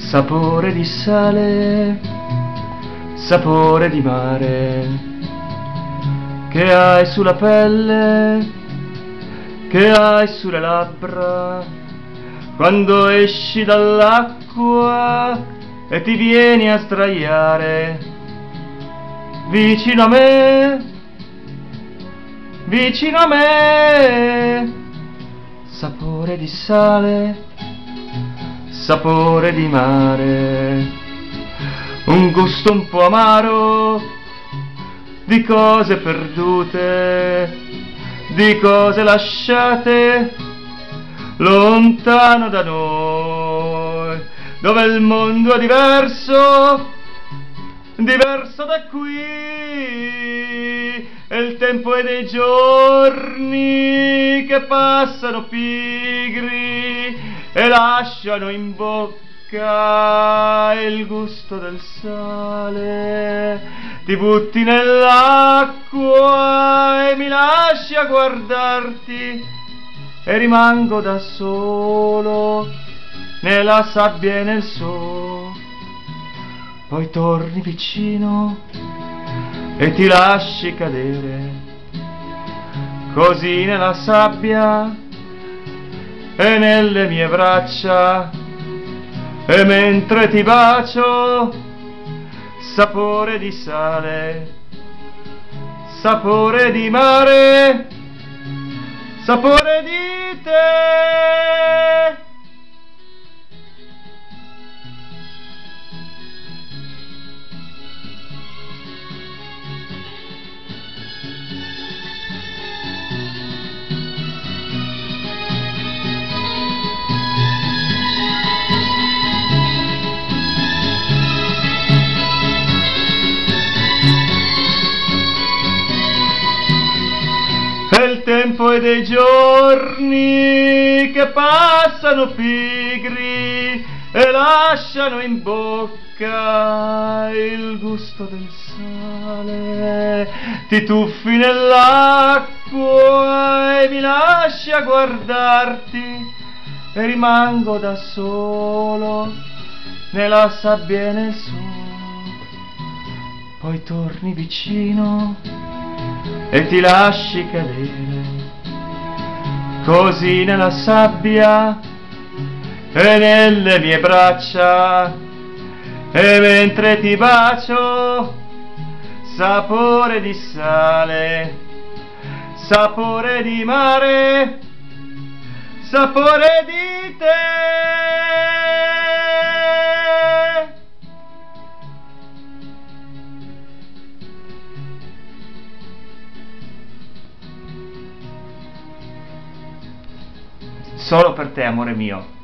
Sapore di sale, sapore di mare, che hai sulla pelle, che hai sulle labbra, quando esci dall'acqua e ti vieni a sdraiare vicino a me, vicino a me. Sapore di sale, sapore di mare, un gusto un po' amaro di cose perdute, di cose lasciate lontano da noi, dove il mondo è diverso, diverso da qui, e il tempo è dei giorni che passano pigri e lasciano in bocca il gusto del sale. Ti butti nell'acqua e mi lasci a guardarti e rimango da solo nella sabbia e nel sole. Poi torni vicino e ti lasci cadere così nella sabbia e nelle mie braccia, e mentre ti bacio, sapore di sale, sapore di mare, sapore di te. E il tempo è dei giorni che passano pigri e lasciano in bocca il gusto del sale. Ti tuffi nell'acqua e mi lasci a guardarti e rimango da solo nella sabbia e nel sole. Poi torni vicino e ti lasci cadere così nella sabbia e nelle mie braccia, e mentre ti bacio, sapore di sale, sapore di mare, sapore di te. Solo per te, amore mio.